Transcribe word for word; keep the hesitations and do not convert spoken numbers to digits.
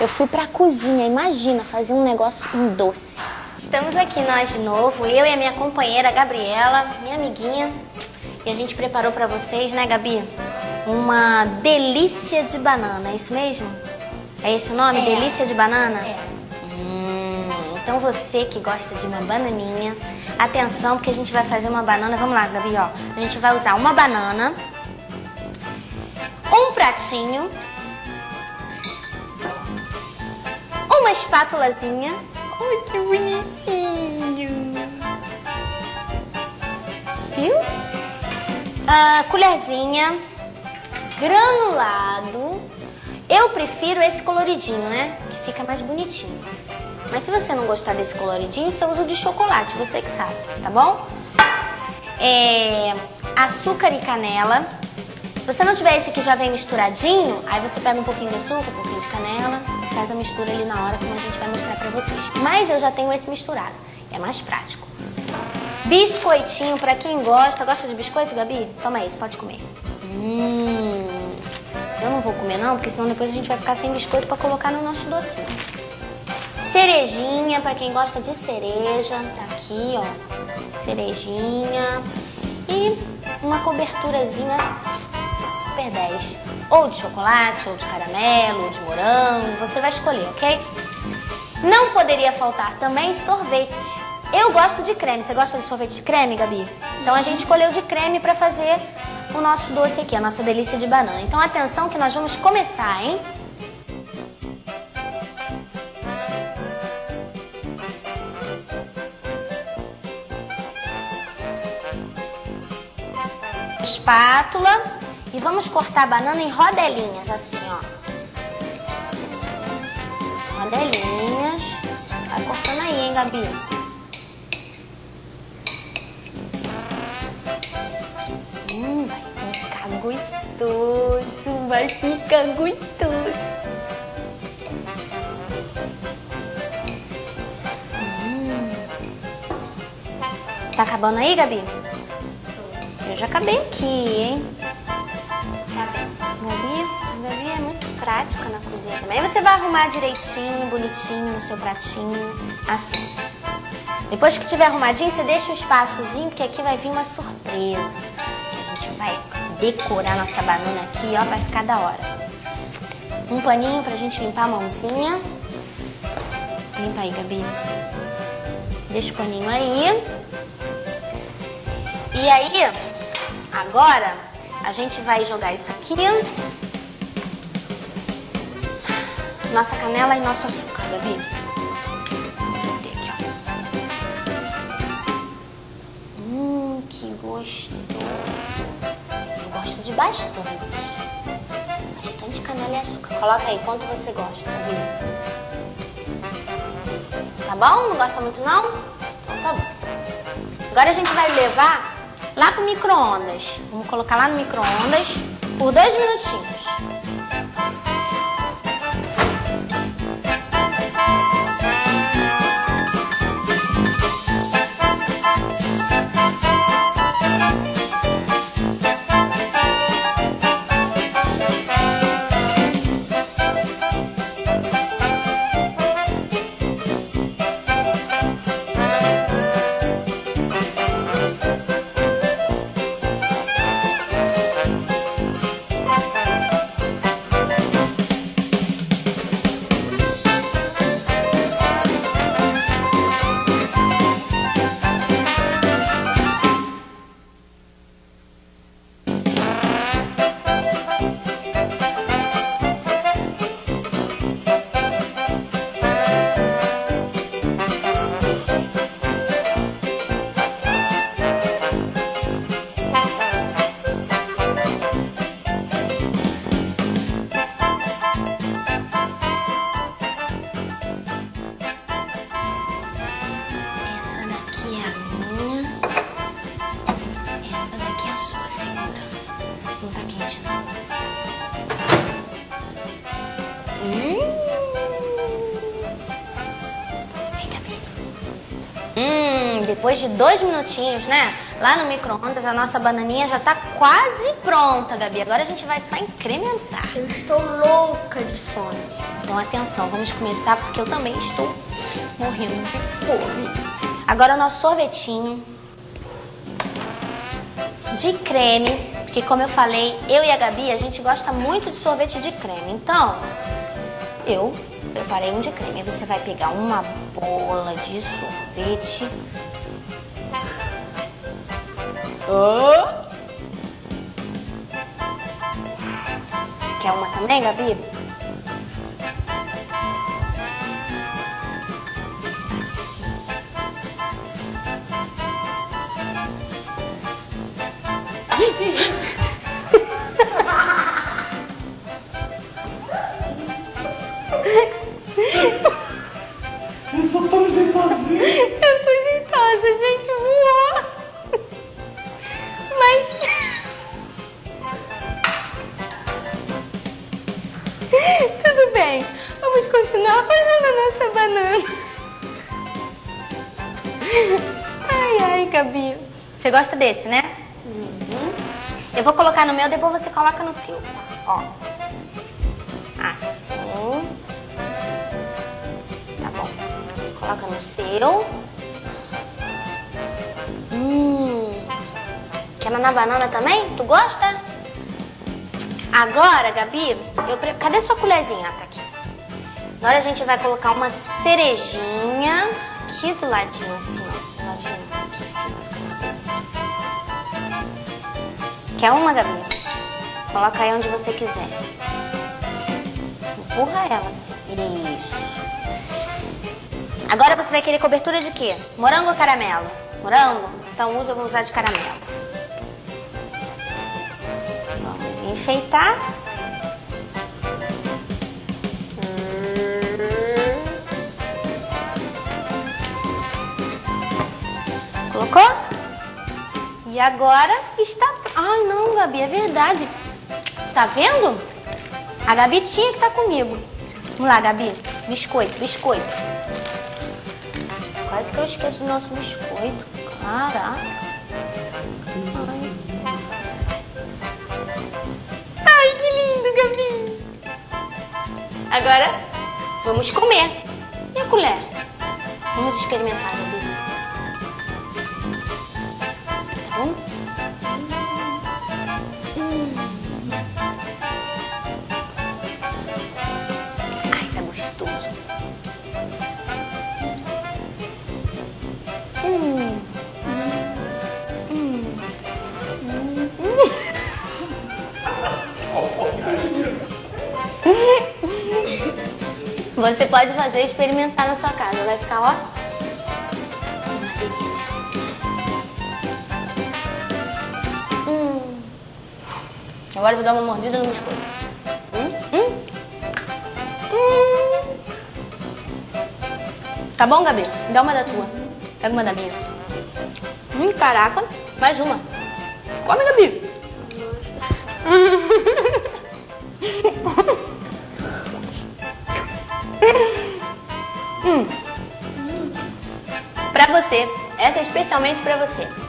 Eu fui pra cozinha, imagina, fazer um negócio, um doce. Estamos aqui nós de novo, eu e a minha companheira Gabriela, minha amiguinha. E a gente preparou pra vocês, né, Gabi? Uma delícia de banana, é isso mesmo? É esse o nome? É. Delícia de banana? É. Hum, então você que gosta de uma bananinha, atenção, porque a gente vai fazer uma banana. Vamos lá, Gabi, ó. A gente vai usar uma banana, um pratinho, uma espátulazinha. Ai, que bonitinho! Viu? A colherzinha, granulado. Eu prefiro esse coloridinho, né? Que fica mais bonitinho. Mas se você não gostar desse coloridinho, você usa o de chocolate, você que sabe, tá bom? É, açúcar e canela. Se você não tiver esse que já vem misturadinho, aí você pega um pouquinho de açúcar, um pouquinho de canela e faz a mistura ali na hora, como a gente vai mostrar pra vocês. Mas eu já tenho esse misturado, é mais prático. Biscoitinho, pra quem gosta. Gosta de biscoito, Gabi? Toma esse, pode comer. Hum, eu não vou comer não, porque senão depois a gente vai ficar sem biscoito pra colocar no nosso docinho. Cerejinha, pra quem gosta de cereja, tá aqui, ó. Cerejinha. E uma coberturazinha super dez. Ou de chocolate, ou de caramelo, ou de morango, você vai escolher, ok? Não poderia faltar também sorvete. Eu gosto de creme. Você gosta de sorvete de creme, Gabi? Então a gente escolheu de creme pra fazer o nosso doce aqui, a nossa delícia de banana. Então atenção que nós vamos começar, hein? Espátula e vamos cortar a banana em rodelinhas, assim, ó. Rodelinhas. Vai cortando aí, hein, Gabi? Hum, vai ficar gostoso, vai ficar gostoso. Hum. Tá acabando aí, Gabi? Eu já acabei aqui, hein? Gabi, a Gabi é muito prática na cozinha também. Aí você vai arrumar direitinho, bonitinho no seu pratinho, assim. Depois que tiver arrumadinho, você deixa um espaçozinho, porque aqui vai vir uma surpresa. Que a gente vai decorar nossa banana aqui, ó, vai ficar da hora. Um paninho pra gente limpar a mãozinha. Limpa aí, Gabi. Deixa o paninho aí. E aí, agora, a gente vai jogar isso aqui. Nossa canela e nosso açúcar, Gabi. Vamos ver aqui, ó. Hum, que gostoso. Eu gosto de bastante. Bastante canela e açúcar. Coloca aí quanto você gosta, Gabi. Tá bom? Não gosta muito, não? Então tá bom. Agora a gente vai levar lá pro micro-ondas. Vamos colocar lá no micro-ondas por dois minutinhos. Depois de dois minutinhos, né? Lá no micro-ondas, a nossa bananinha já tá quase pronta, Gabi. Agora a gente vai só incrementar. Eu estou louca de fome. Então Então, atenção, vamos começar porque eu também estou morrendo de fome. Agora o nosso sorvetinho de creme, porque como eu falei, eu e a Gabi, a gente gosta muito de sorvete de creme. Então, eu preparei um de creme. Você vai pegar uma bola de sorvete. Oh. Você quer uma também, Gabi? Assim. Eu sou tão jeitosinha. Eu sou jeitosa, gente, voou. Mas... tudo bem. Vamos continuar fazendo a nossa banana. Ai, ai, Gabi. Você gosta desse, né? Uhum. Eu vou colocar no meu, depois você coloca no teu. Ó. Assim. Tá bom. Coloca no seu. Hum. Quer na banana também? Tu gosta? Agora, Gabi, eu pre... cadê sua colherzinha? Tá aqui. Agora a gente vai colocar uma cerejinha aqui do ladinho, assim, ó. Do ladinho, aqui em cima. Quer uma, Gabi? Coloca aí onde você quiser. Empurra ela assim. Isso. Agora você vai querer cobertura de quê? Morango ou caramelo? Morango? Então usa, eu vou usar de caramelo. Vamos enfeitar. Hum. Colocou? E agora está... Ai, não, Gabi, é verdade. Tá vendo? A Gabi tinha que estar comigo. Vamos lá, Gabi. Biscoito, biscoito. Quase que eu esqueço do nosso biscoito. Caraca. Ai. Ai, que lindo, Gabi. Agora, vamos comer. E a colher? Vamos experimentar, Gabi. Tá bom? Hum. Ai, tá gostoso. Hum. Hum. Hum. Hum. Você pode fazer e experimentar na sua casa. Vai ficar, ó, uma delícia. Hum. Agora eu vou dar uma mordida no biscoito. Hum? Hum? Hum. Tá bom, Gabi? Dá uma da tua. Pega uma da minha. Hum, caraca. Mais uma. Come, Gabi. hum. Pra você. Essa é especialmente pra você.